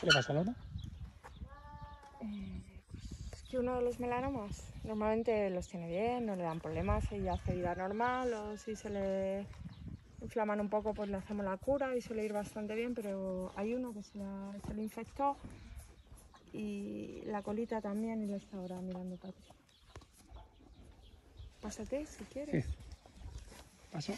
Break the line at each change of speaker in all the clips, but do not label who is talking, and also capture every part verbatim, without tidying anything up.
¿Qué le pasa, Laura?
Eh, es que uno de los melanomas normalmente los tiene bien, no le dan problemas y hace vida normal, o si se le inflaman un poco pues le hacemos la cura y suele ir bastante bien, pero hay uno que se, la, se le infectó y la colita también y le está ahora mirando para ti. Pásate si quieres.
Sí. Paso.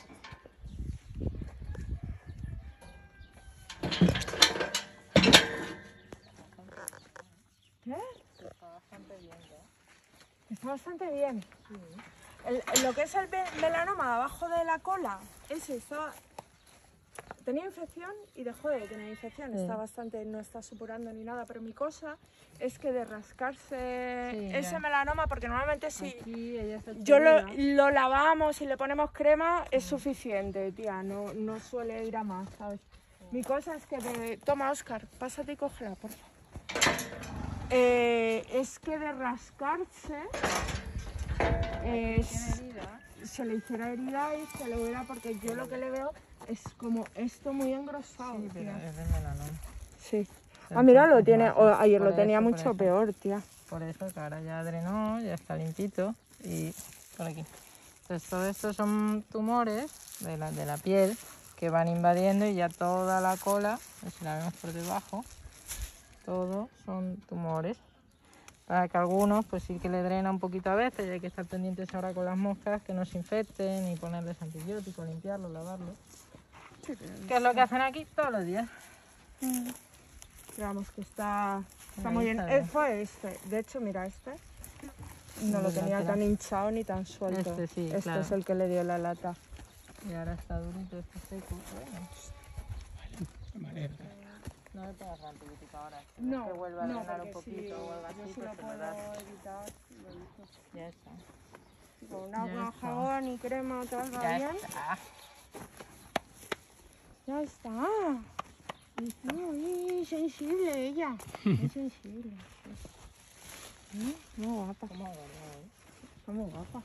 ¿Qué?
Está bastante bien, ¿eh?
Está bastante bien.
Sí.
El, lo que es el melanoma abajo de la cola, ese estaba, tenía infección y dejó de tener infección. Sí. Está bastante, no está supurando ni nada, pero mi cosa es que de rascarse sí, ese ya. melanoma, porque normalmente si
Aquí,
yo lo, lo lavamos y le ponemos crema, es suficiente, tía, no, no suele ir a más, ¿sabes? Sí. Mi cosa es que, de, toma Óscar, pásate y cógela, por favor. Eh, es que de rascarse eh, se le hiciera herida y se le hubiera, porque yo lo que le veo es como esto muy engrosado.
Sí, pero
tía.
es de melanoma.
Sí. Ah, mira, lo tiene, o, ayer
por
lo tenía
eso,
mucho
por
peor, tía.
Por eso que ahora ya drenó, ya está limpito y por aquí. Entonces todo esto son tumores de la, de la piel que van invadiendo y ya toda la cola, si la vemos por debajo, todos son tumores. Para que algunos pues sí que le drena un poquito a veces y hay que estar pendientes ahora con las moscas que no se infecten y ponerles antibióticos, limpiarlos, lavarlos. Sí, que es lo que hacen aquí todos los días.
Mm. Digamos que está, está
Ahí
muy bien.
Está bien.
Eh, fue este, de hecho mira este, no lo tenía tan hinchado ni tan suelto.
Este sí,
Este
claro.
es el que le dio la lata.
Y ahora está durito, está seco. Bueno.
Vale.
No le pongas antibiótico ahora.
No,
que vuelva a
no,
drenar un
porque
poquito
si
o algo
yo
así,
si
pues
lo
se lo
puedo
das.
evitar, lo evito.
Ya está.
Con
Ya
agua,
está.
jabón y crema, todo va
Ya
bien.
está.
Ya está. Es muy sensible ella. Muy sensible. Sí. Muy guapa.
¿Cómo agarró, eh?
Está muy guapa.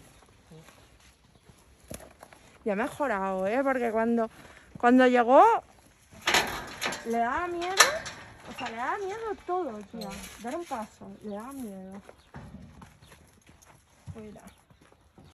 Sí. Ya ha mejorado, ¿eh? Porque cuando, cuando llegó le daba miedo. O sea, le daba miedo todo, tía. Dar un paso. Le daba miedo. Mira.